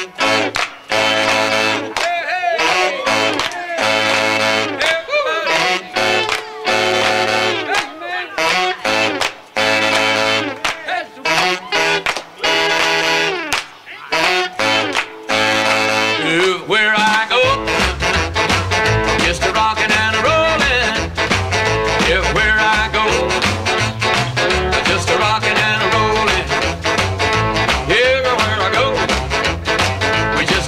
Where I go, just a rockin' and a rollin'. Everywhere I go, just a rockin' and a rollin'. Everywhere I go, we just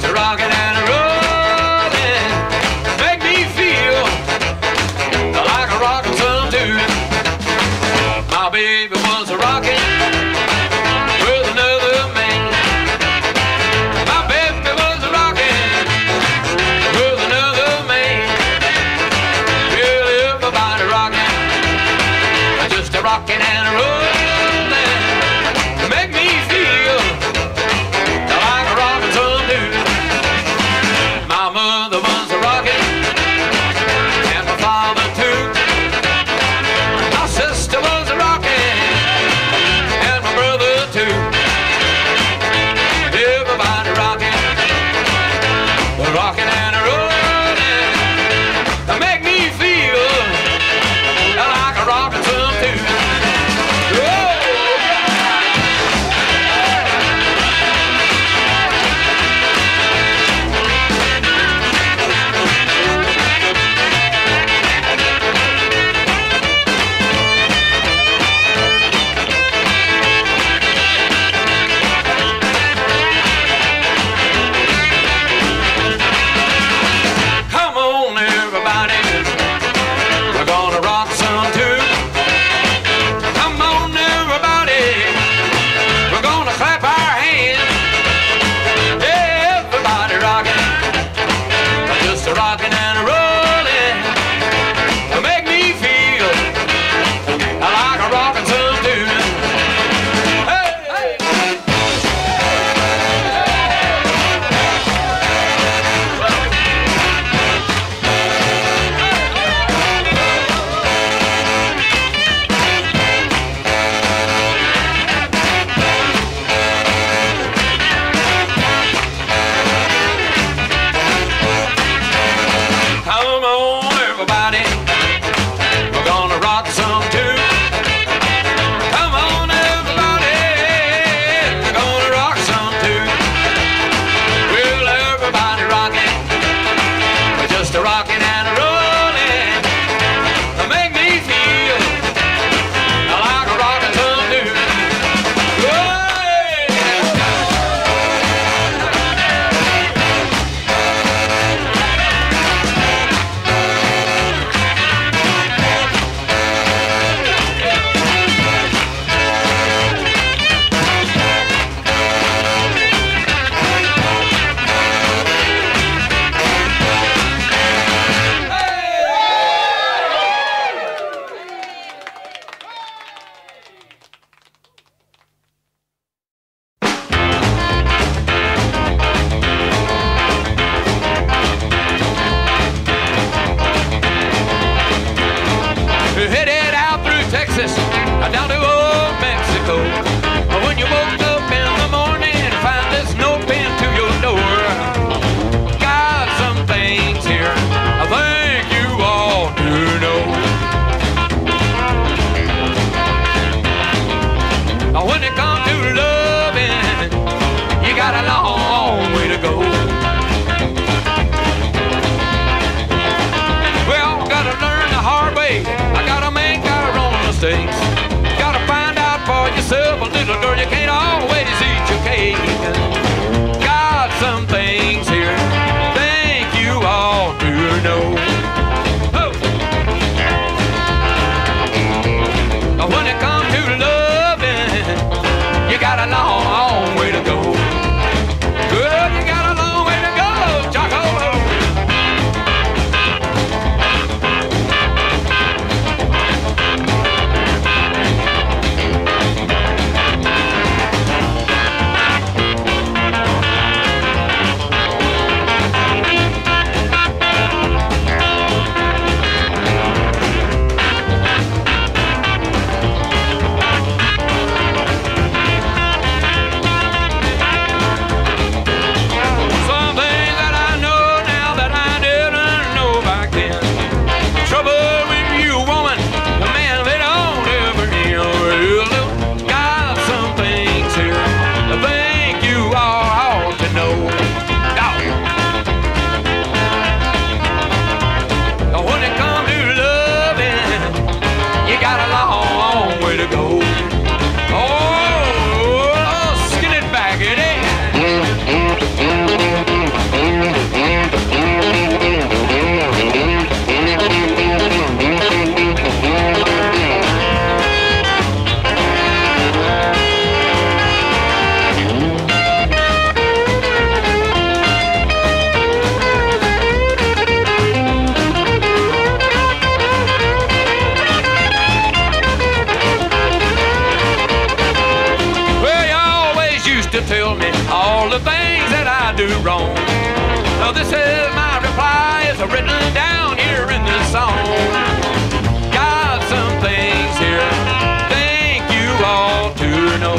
all the things that I do wrong. So this is my reply, it's written down here in this song. Got some things here, think you ought to know.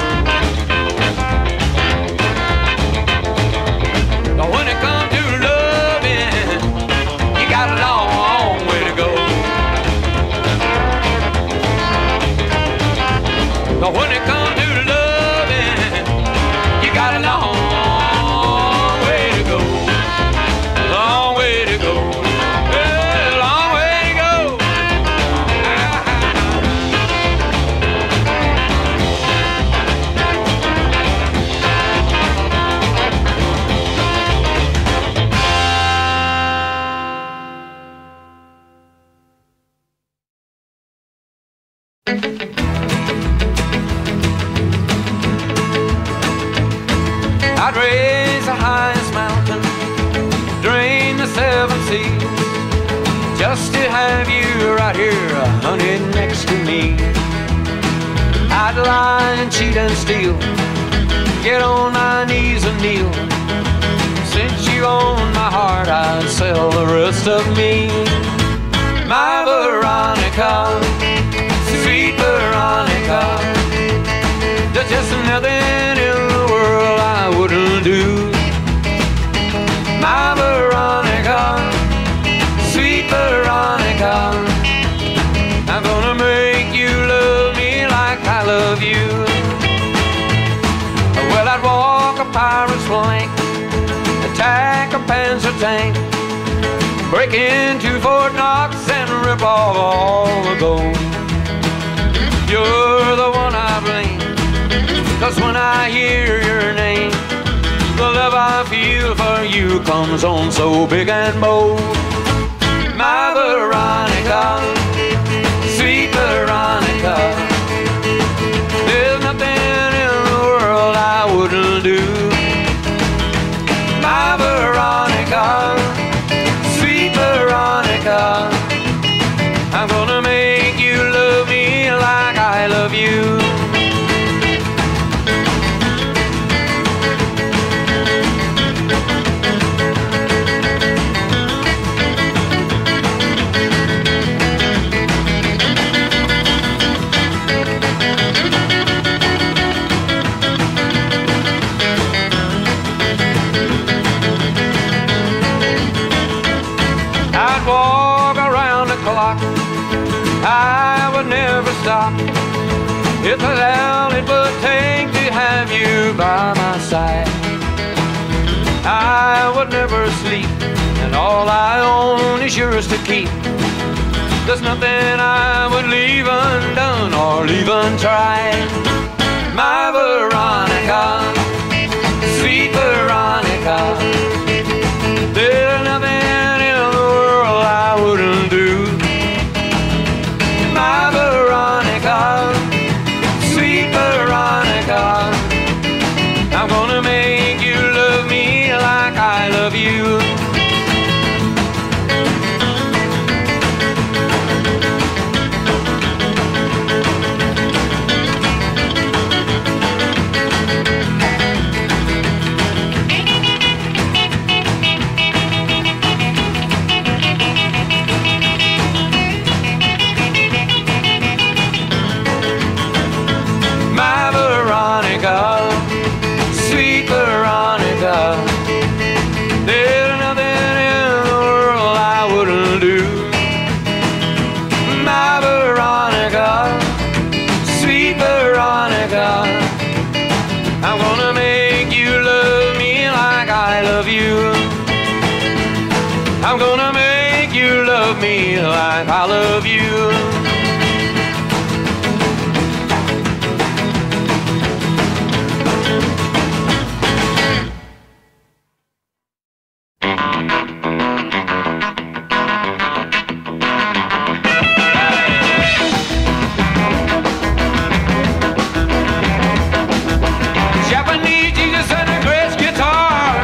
But when it comes to loving, you got a long way to go. But when it comes to loving, you got a long way to go. Long way to go. Yeah, long way to go. I'd raise the highest mountain, drain the seven seas, just to have you right here, honey, next to me. I'd lie and cheat and steal, get on my knees and kneel. Since you own my heart, I'd sell the rest of me. My Veronica, sweet Veronica, there's just nothing in the world I wouldn't do. My Veronica, sweet Veronica, I'm gonna make you love me like I love you. Well, I'd walk a pirate's flank, attack a panzer tank, break into Fort Knox and rip off all the gold. You're the one I blame, 'cause when I hear your name, the love I feel for you comes on so big and bold. My Veronica, sweet Veronica, there's nothing in the world I wouldn't do. My Veronica, sweet Veronica, I'm gonna make you love me like I love you. I'd walk around the clock, I would never stop. It's all it would take to have you by my side. I would never sleep, and all I own is yours to keep. There's nothing I would leave undone or leave untried. My Veronica, sweet Veronica, there's nothing in the world I wouldn't do. My Veronica, sweet Veronica, I'm gonna make you love me like I love you. My Veronica, sweet Veronica, there's nothing in the world I wouldn't do. My Veronica, sweet Veronica, I'm gonna make you love me like I love you. I'm gonna make you love me like I love you. Japanese Jesus and a Grace guitar,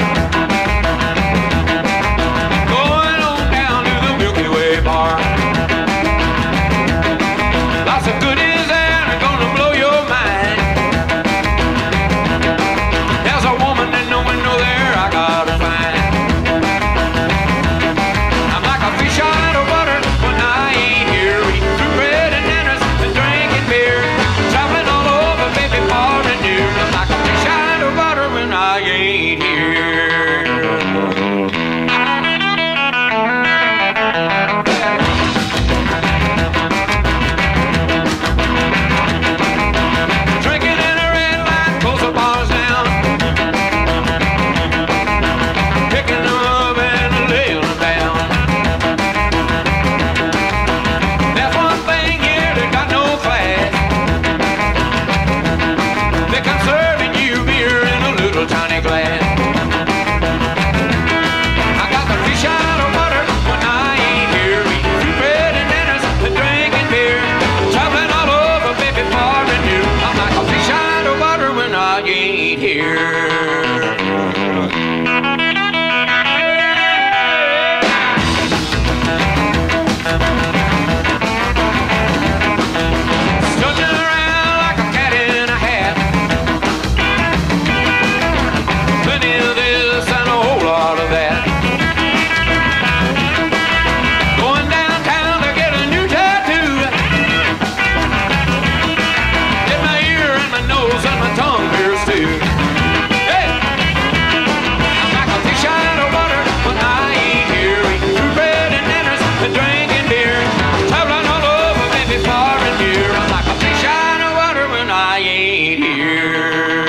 going on down to the Milky Way bar. I ain't here. Drinking in a red light, close the bars down. Picking them up and laying them down. That's one thing here that got no class. They come serving you beer in a little tiny glass. I got the fish out of water when I ain't here. Eating bread and dinners and drinking beer. Traveling all over, baby, far and near. I'm like a fish out of water when I ain't here. Strutting around like a cat in a hat. Plenty of this and a whole lot of that. Going downtown to get a new tattoo. Get my ear and my nose and my tongue pierced too. Hey! I'm like a fish out of water when I ain't here. Eating fruit bread and dinners and drinking beer. Traveling all over, baby, far and near. I'm like a fish out of water when I ain't here.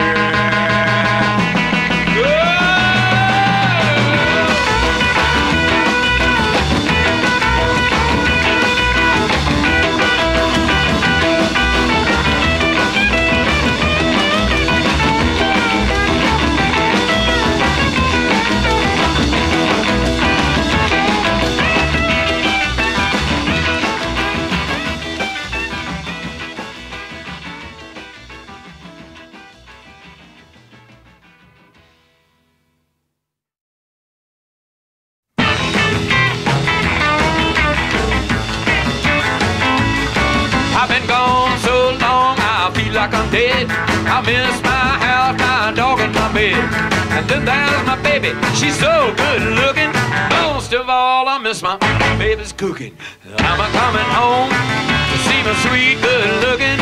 I've been gone so long, I feel like I'm dead. I miss my house, my dog, and my bed. And then there's my baby, she's so good looking. Most of all, I miss my baby's cooking. I'm a coming home to see my sweet good looking.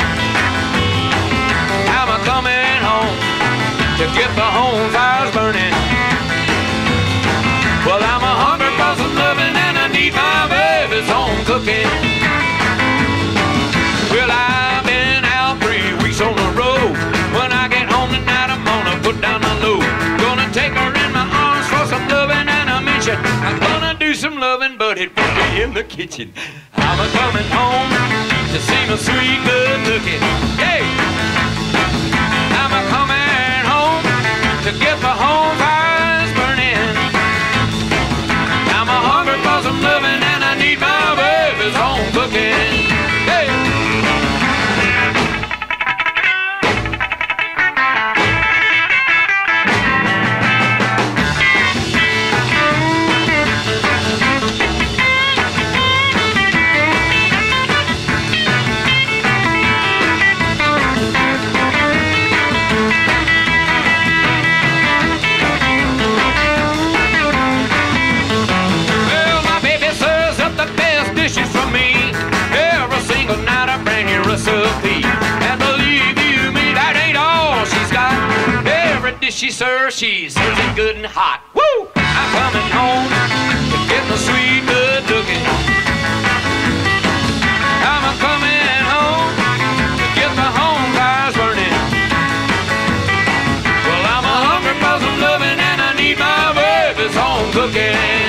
I'm a coming home to get the home fires burning. Well, I'm a hungry for some loving and I need my baby's home cooking. Well, I've been out 3 weeks on the road. When I get home tonight, I'm gonna put down my load. Gonna take her in my arms for some loving and a mention. I'm gonna do some loving, but it won't be in the kitchen. I'm a coming home to see my sweet good looking. Hey! I'm a coming home to get the home fires burning. I'm a hungry for some loving and I need my baby's home cooking. Hey! Well, my baby serves up the best dishes for me. Every single night a brand new recipe. And believe you me, that ain't all she's got. Every dish she serves it good and hot. Woo! I'm coming home to get my sweet good looking. I'm a coming home to get the home fires burning. Well, I'm a hungry for some loving and I need my baby's home cooking.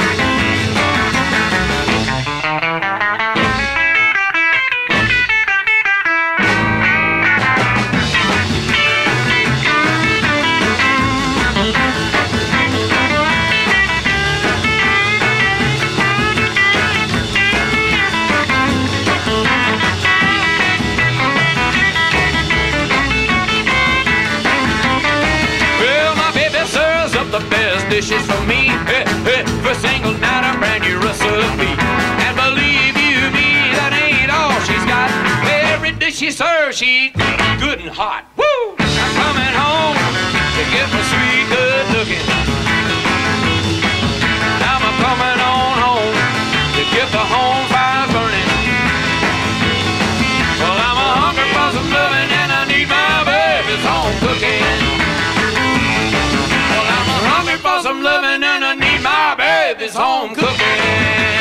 The best dishes for me. Every single night a brand new recipe. And believe you me, that ain't all she's got. Every dish she serves, she's good and hot. Woo! I'm coming home to get my sweet good looking. I'm a coming on home to get the home fires burning. Well, I'm a hungry for some loving and I need my baby's home cooking. want some loving and I need my baby's home cooking.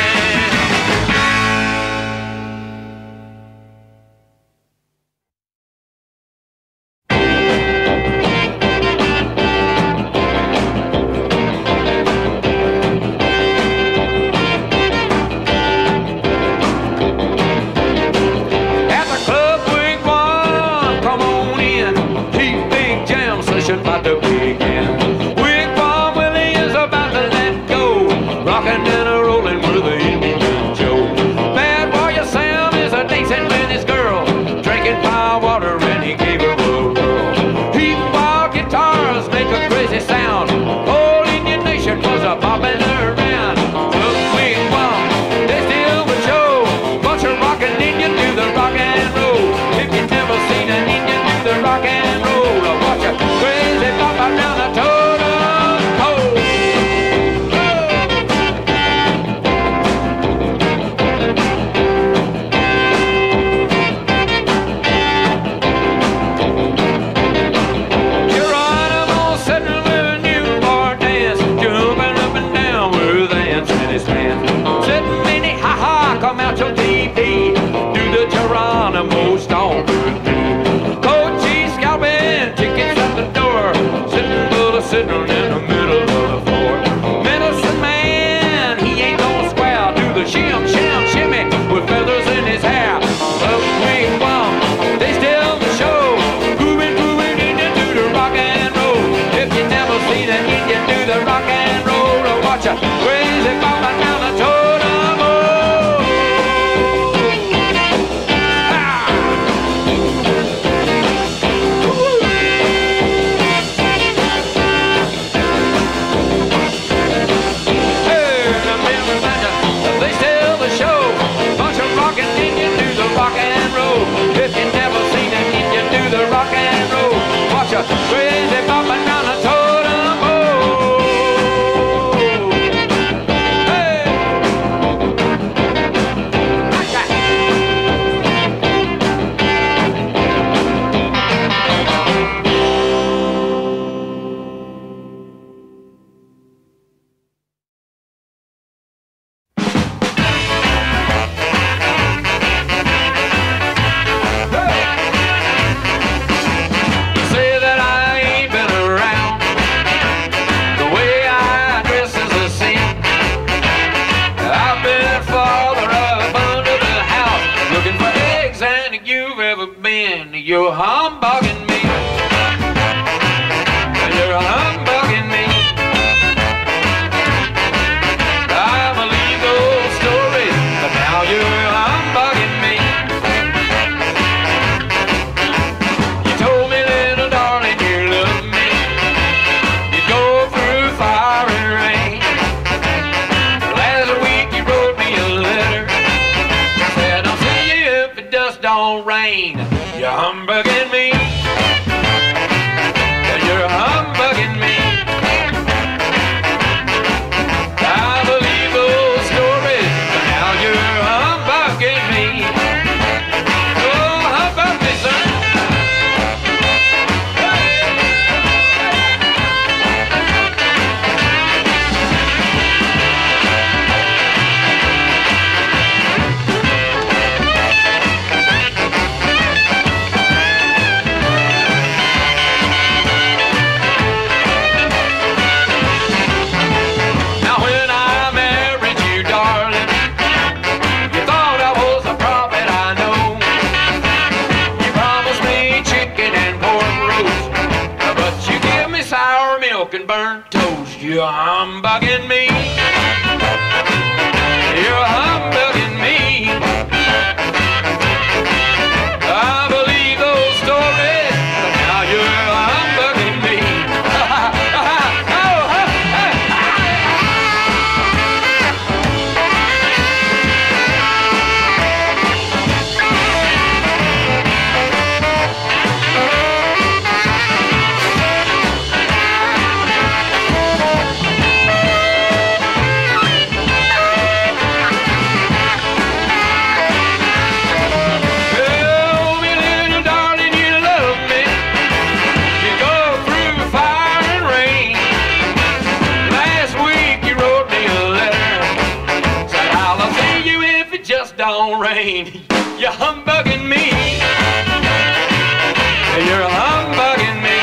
About to begin. Wigwam Willie is about to let go, rocking and a rolling with the Indian Joe. Bad Warrior Sam is a dancing with his girl, drinking pine water and he gave her a whirl. Heat wild guitars make a crazy sound, whole Indian nation was a bobbing around. Look, wigwam, they still would show, bunch of rockin' Indians do the rock and roll. If you never seen an Indian do the rock and roll, watch a crazy papa down the totem pole. Geronimo sitting with a newborn dance, jumping up and down with the ants in his hand. Sitting in it, ha ha, come out your TV, do the Geronimo stomp with me. Coachy scalping tickets at the door, sitting in the middle of the floor. Medicine man, he ain't gonna square, do the shim, shim, shimmy with feathers in his hair. But wigwam, they still the show, moving Indian to the rock and roll. If you never seen an Indian do the rock and roll, watch a crazy papa down the totem pole. They still the show, bunch of rockin' Indians do the rock and roll. If you never seen an Indian do the rock and roll, watch a crazy papa down the totem pole. Hey! Say that I ain't been around, the way I dress is a sin. I've been farther up under the house, looking for eggs than you've ever been. You're humbugging me, you're humbugging me. I believe those stories, but now you're humbugging me. You told me, little darling, you love me. You go through fire and rain. Last week you wrote me a letter, said I'll see you if it just don't rain. You're humbugging me, you're humbugging me. I believe those stories, but now you're humbugging me. Oh, humbug me, son. Now when I married you, darling, you thought I was a prophet, I know. You promised me chicken and pork roast, but you give me sour milk and burnt toast. You're humbugging me, you're humbugging me. I believe those stories, but now you're humbugging me. gonna rain. You're humbugging me. You're humbugging me.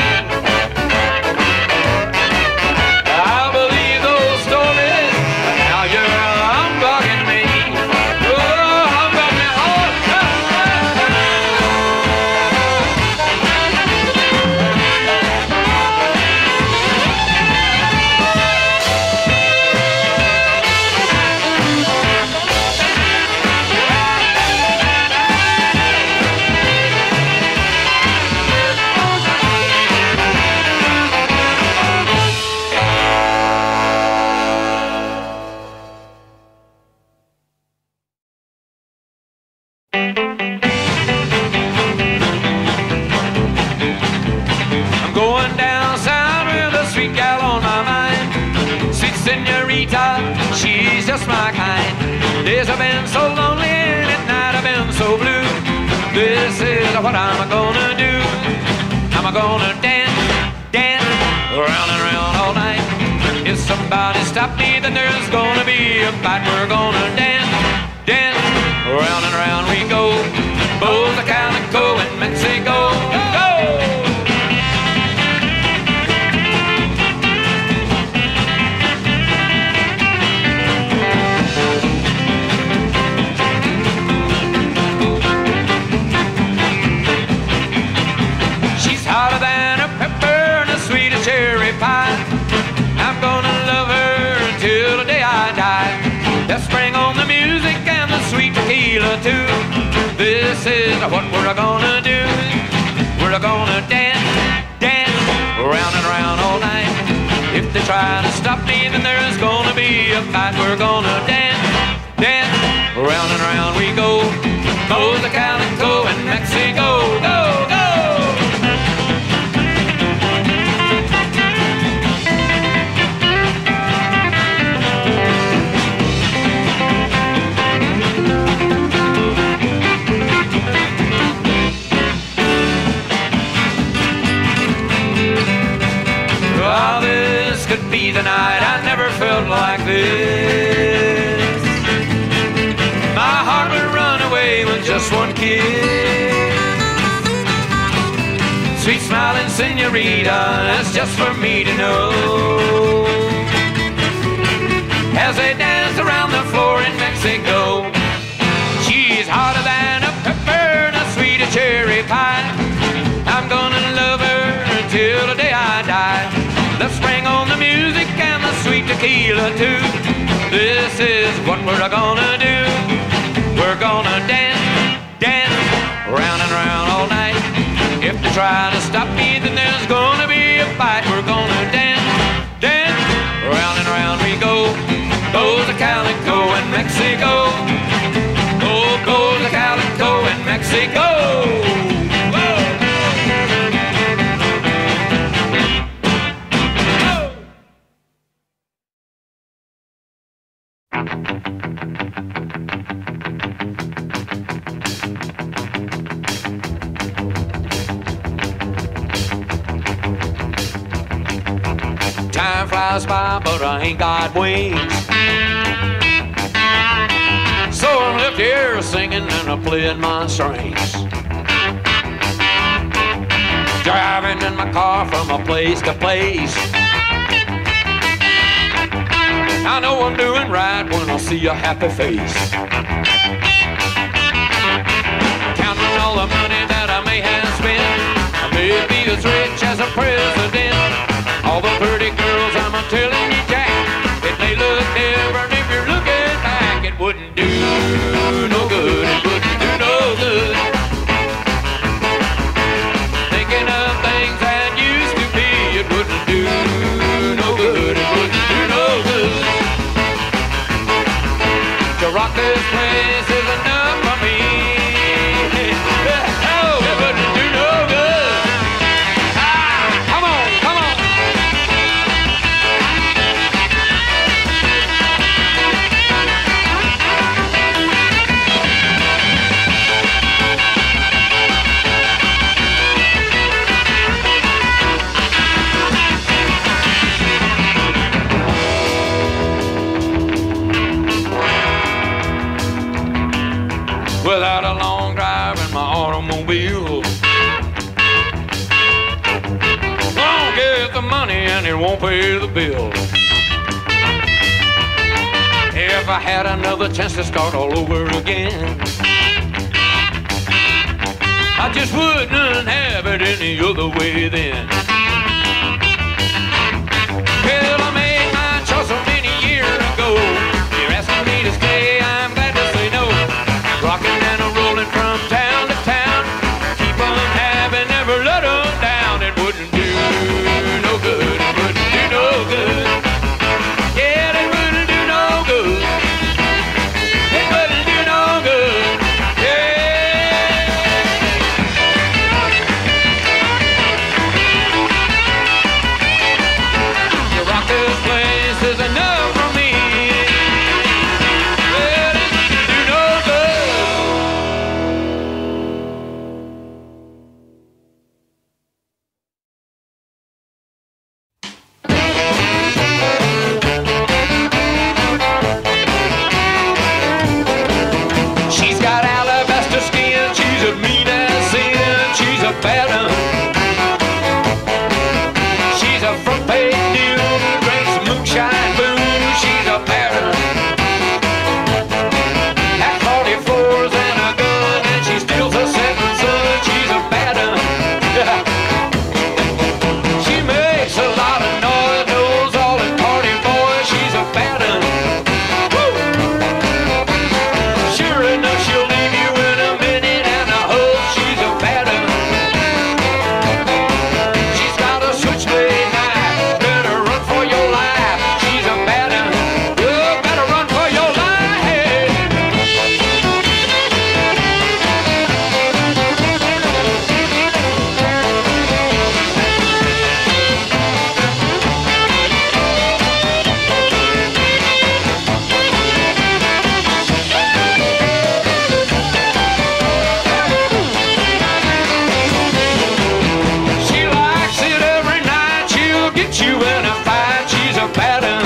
I believe those stories. Now you're humbugging me. Oh, humbug me. I'm going down south with a sweet gal on my mind. Sweet senorita, she's just my kind. Days have been so lonely and at night I've been so blue. This is what I'm gonna do. I'm gonna dance, dance, round and round all night. If somebody stop me, then there's gonna be a fight. We're gonna dance, dance, round and round we go. Both the Calico and Mexico. Go! She's hotter than a pepper and as sweet as cherry pie. I'm gonna love her until the day I die. Let's bring on the music and the sweet tequila too. This is what we're gonna do. We're gonna dance, dance, round and round all night. If they try to stop me, then there's gonna be a fight. We're gonna dance, dance, round and round we go. Both the Calico and Mexico. Go, go! Well, this could be the night. I never felt like this. My heart would run away with just one kiss. Sweet smiling senorita, that's just for me to know. As they dance around the floor in Mexico, she's hotter than a pepper and as sweet as cherry pie. I'm gonna love her until the day I die. Let's bring on the music and the sweet tequila too. This is what we're gonna do. We're gonna dance, dance, round and round all night. If they try to stop me, then there's gonna be a fight. We're gonna dance, dance, round and round we go. Goes the Calico and Mexico. Oh, goes the Calico and Mexico. Time flies by, but I ain't got wings. So I'm left here singing and I'm playing my strings. Driving in my car from a place to place. I know I'm doing right when I see a happy face. Counting all the money that I may have spent. I may be as rich as a president. All the pretty girls, I'm telling you, Jack, it may look different if you're looking back. It wouldn't do no good, it wouldn't do no good. Thinking of things that used to be, it wouldn't do no good, it wouldn't do no good. To rock this place is enough for me. Oh, it wouldn't do no good. Ah, come on, come on. money and it won't pay the bill. If I had another chance to start all over again, I just wouldn't have it any other way then. Well, I made my choice so many years ago. You're asking me to stay, I'm glad to say no. Rocking and rolling from town to town, keep on having, never let them down. It wouldn't do no good, it wouldn't do no good. Yeah, it wouldn't do no good. It wouldn't do no good. You rock this place is enough for me. Well, it wouldn't do no good. She's got alabaster skin, she's a mean as sin, she's a bad one. She's a front page news, drinks moonshine booze, she's a bad one. At 44s and a gun, and she steals a seven son, she's a bad one. She makes a lot of noise, knows all the party boys, she's a bad one. Sure enough, she'll leave you in a minute and a hope she's a bad one. She's got a switchblade knife, better run for your life. She's a bad one. Oh, better run for your life. She likes it every night, she'll get you in a fight. She's a bad one.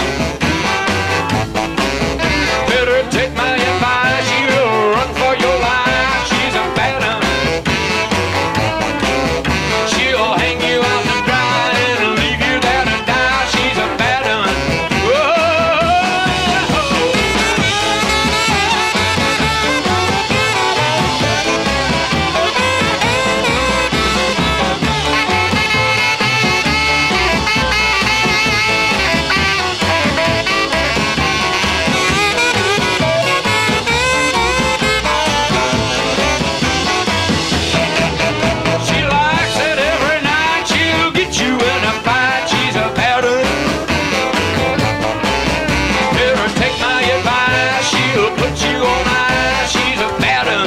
Better take my advice, you'll run for your life. She's a bad one. She'll hang you out to dry and leave you there to die. She's a bad one. She likes it every night, she'll get you in a fight. She's a bad one. Never take my advice, she'll put you on ice. She's a bad one.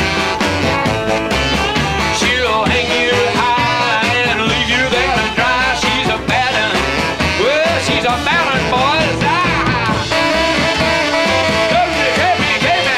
She'll hang you high and leave you there to dry. She's a bad one. Well, she's a bad one, boys. Ah! Give me.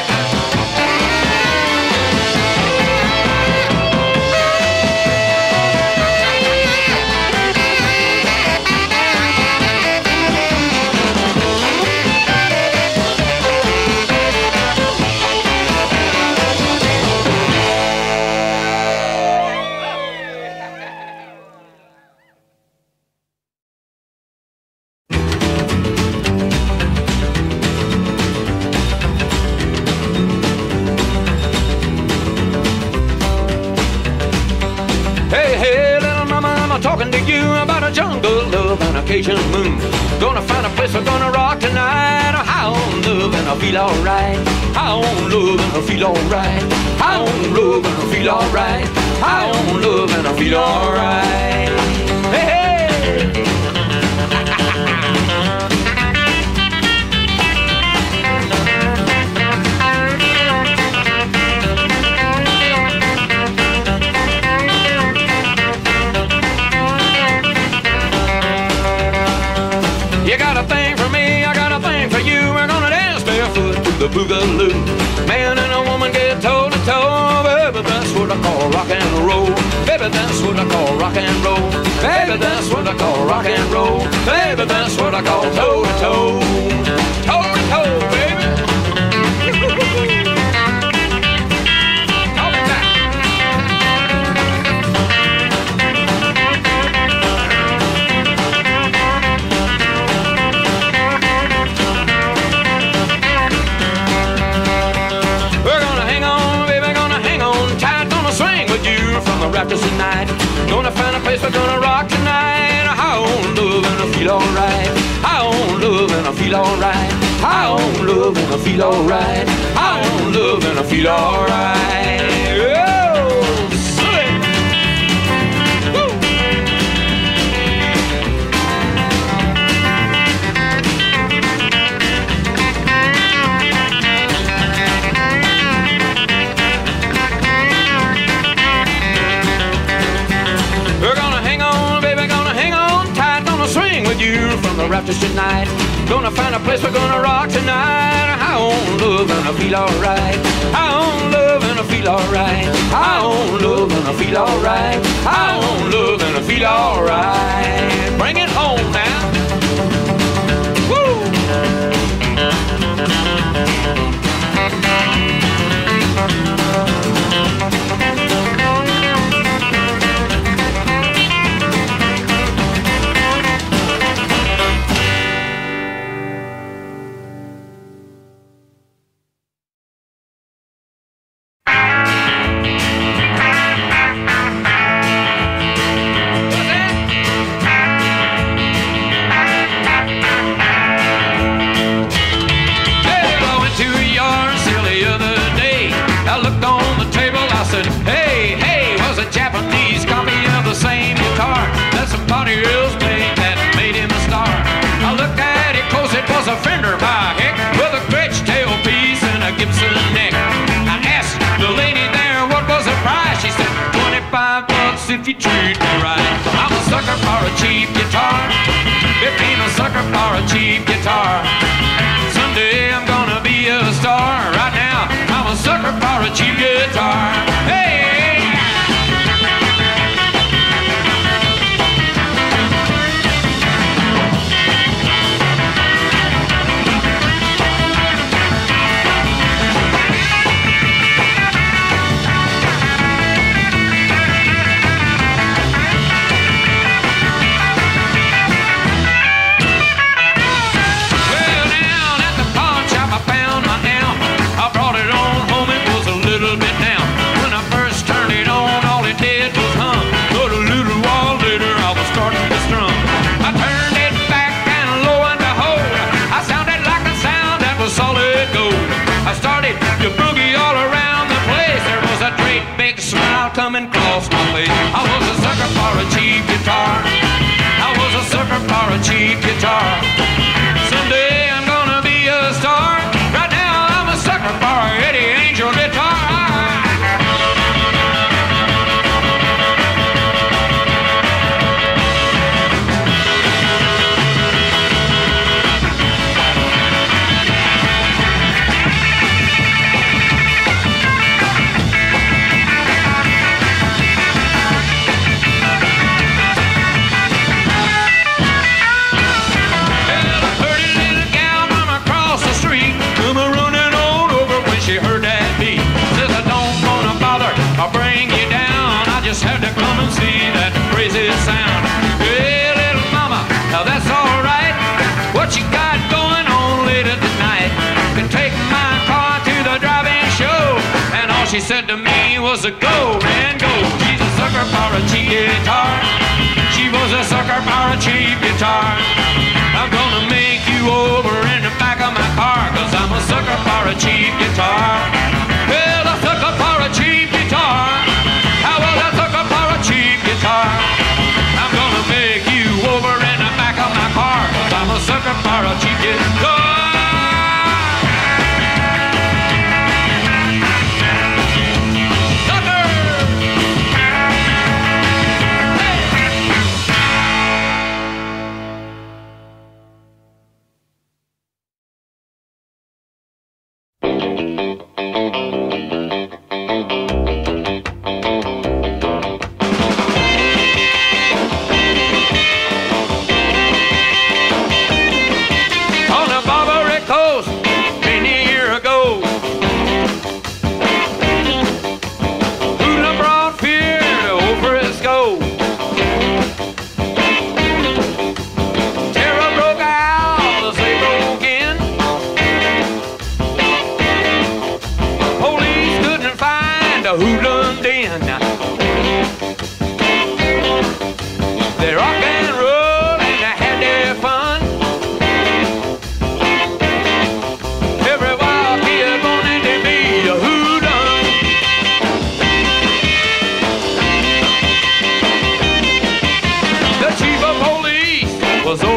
Hey, little mama, I'm talking to you about a jungle love and a Cajun moon. Gonna find a place we're gonna rock tonight. High on love and I feel alright. High on love and I feel alright. High on love and I feel alright. High on love and I feel alright. Hey! You got a thing for me, I got a thing for you. We're gonna dance barefoot to the boogaloo. Man and a woman get toe to toe. Baby, that's what I call rock and roll. Baby, that's what I call rock and roll. Baby, that's what I call rock and roll. Baby, that's what I call toe to toe. Toe to toe, baby. feel alright. I own love and I feel alright. I own love and I feel alright. I own love and I feel alright. Oh, sweet. Woo. We're gonna hang on, baby, gonna hang on tight. Gonna swing with you from the rafters tonight. Gonna find a place we're gonna rock tonight. I own love and I feel alright. I own love and I feel alright. I own love and I feel alright. I own love and I feel alright. Bring it home now. Woo! Hey, hey, was a Japanese copy of the same guitar that somebody else played that made him a star. I looked at it close, it was a Fender by heck, with a Gretsch tailpiece and a Gibson neck. I asked the lady there what was the price. She said, $25 if you treat me right. I'm a sucker for a cheap guitar. It ain't a sucker for a cheap guitar. Someday I'm gonna be a star. Right now, I'm a sucker for a cheap guitar. Hey! Coming across my face. I was a sucker for a cheap guitar. I was a sucker for a cheap guitar. Someday I'm gonna be a star. Right now I'm a sucker for a Eddie Angel guitar. Just had to come and see that crazy sound. Hey, little mama, now that's alright. What you got going on later tonight? Can take my car to the drive-in show. And all she said to me was a go, man, go. She's a sucker for a cheap guitar. She was a sucker for a cheap guitar. I'm gonna make you over in the back of my car, 'cause I'm a sucker for a cheap guitar. Well, a sucker for a cheap guitar. How will I sucker for a cheap guitar? I'm gonna make you over in the back of my car, 'cause I'm a sucker for a cheap guitar. Sucker! Hey!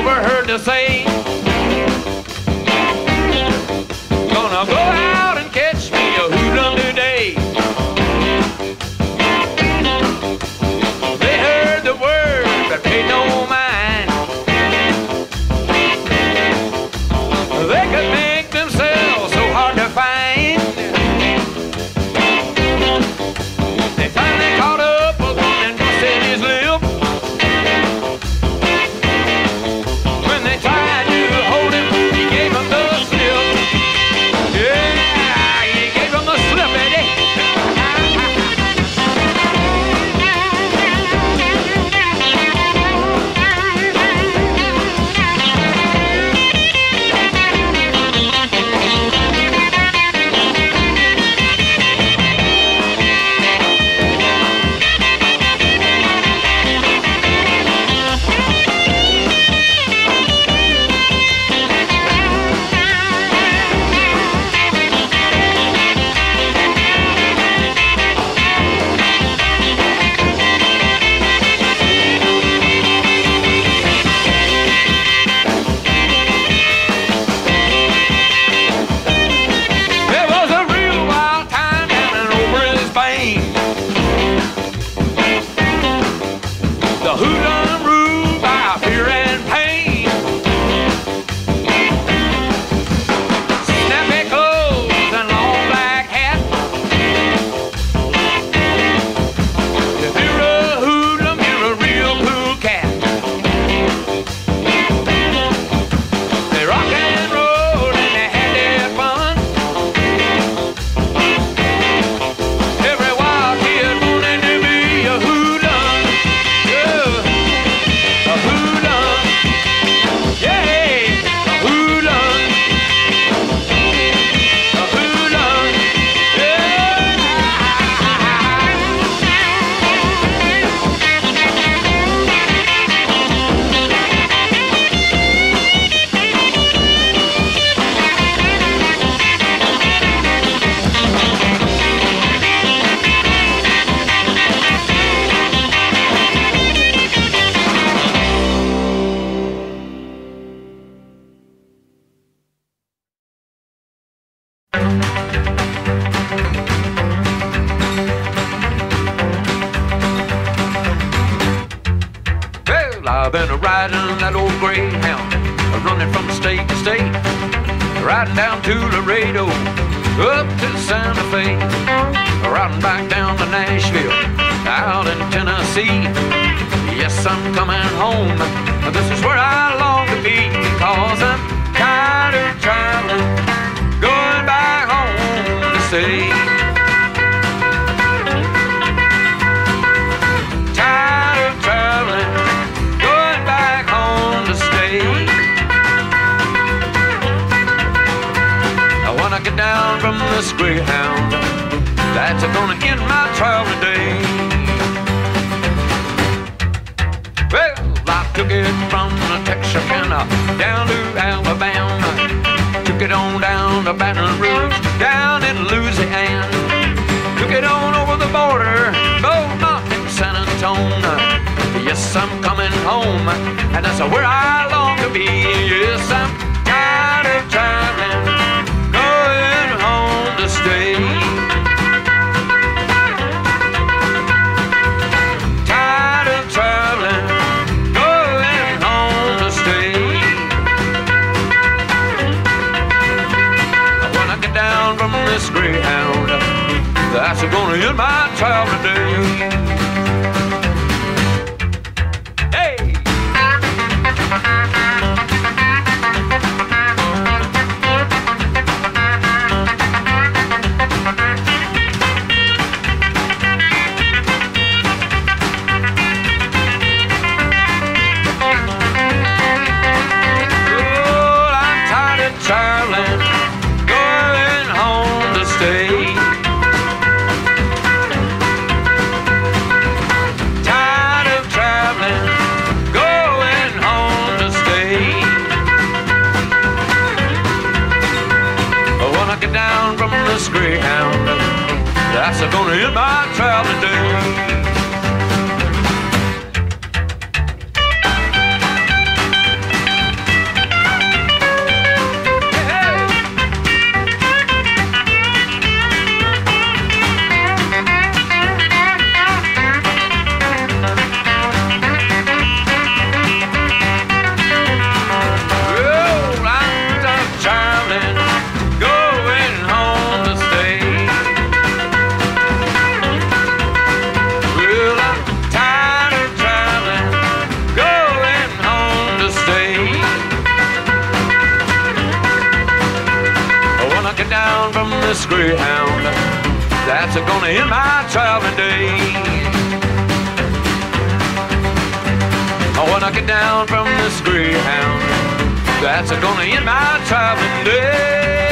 overheard to say, gonna go out and catch me a hoodlum today. They heard the word but paid no mind. They could make themselves so hard to find. They finally caught up with one and busted his lip. When they tried to hold him, he gave them the slip. Yeah, he gave them the slip, Eddie. The hoodlum ruled by fear and pain. Snappy clothes and long black hat. If you're a hoodlum, you're a real cool cat. They rock and roll and they had their fun. Every wild kid wanted to be a hoodlum. I've been riding that old Greyhound, running from state to state, riding down to Laredo, up to Santa Fe, riding back down to Nashville, out in Tennessee. Yes, I'm coming home. This is where I long to be, cause I'm tired of traveling, going back home to stay. Tired of traveling, when I get down from this Greyhound, that's gonna end my travel day. Well, I took it from Texarkana down to Alabama, took it on down to Baton Rouge, down in Louisiana, took it on over the border, Beaumont and San Antonio. Yes, I'm coming home, and that's where I long to be. Yes, I'm tired of traveling, going home to stay. Tired of traveling, going home to stay. When I get down from this Greyhound, that's gonna end my travel day. Down from this Greyhound, that's gonna end my traveling day. this Greyhound, that's gonna end my traveling days. When I get down from this Greyhound, that's gonna end my traveling days.